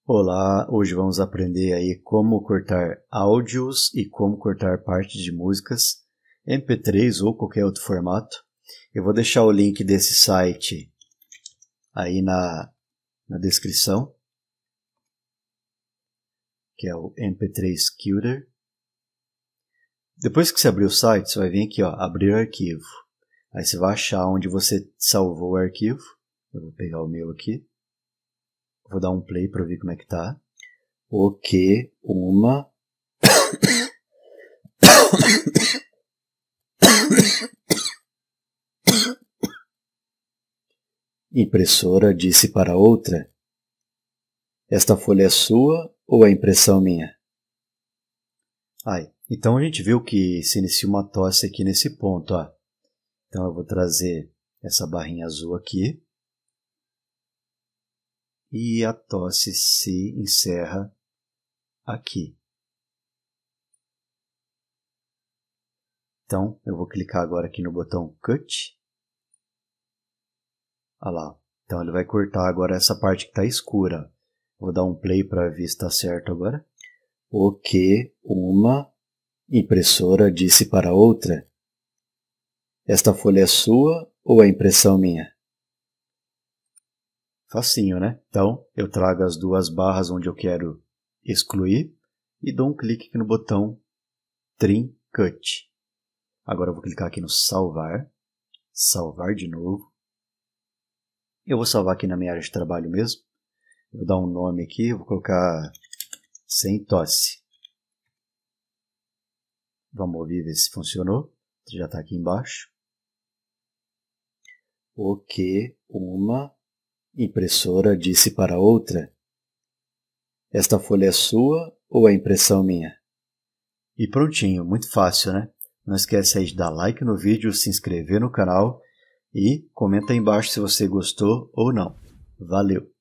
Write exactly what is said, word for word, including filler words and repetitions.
Olá, hoje vamos aprender aí como cortar áudios e como cortar partes de músicas, M P três ou qualquer outro formato. Eu vou deixar o link desse site aí na, na descrição, que é o M P três Cuter. Depois que você abrir o site, você vai vir aqui, ó, abrir arquivo. Aí você vai achar onde você salvou o arquivo. Eu vou pegar o meu aqui. Vou dar um play para ver como é que tá. O que uma impressora disse para outra: esta folha é sua ou é impressão minha? Ai, então a gente viu que se inicia uma tosse aqui nesse ponto, ó. Então eu vou trazer essa barrinha azul aqui. E a tosse se encerra aqui. Então, eu vou clicar agora aqui no botão Cut. Olha lá. Então, ele vai cortar agora essa parte que está escura. Vou dar um play para ver se está certo agora. O que uma impressora disse para outra: esta folha é sua ou é impressão minha? Facinho, né? Então, eu trago as duas barras onde eu quero excluir e dou um clique aqui no botão Trim Cut. Agora eu vou clicar aqui no salvar, salvar de novo. Eu vou salvar aqui na minha área de trabalho mesmo. Vou dar um nome aqui, vou colocar sem tosse. Vamos ouvir, ver se funcionou. Já está aqui embaixo. O que uma impressora disse para outra: esta folha é sua ou é impressão minha? E prontinho, muito fácil, né? Não esquece aí de dar like no vídeo, se inscrever no canal e comenta aí embaixo se você gostou ou não. Valeu!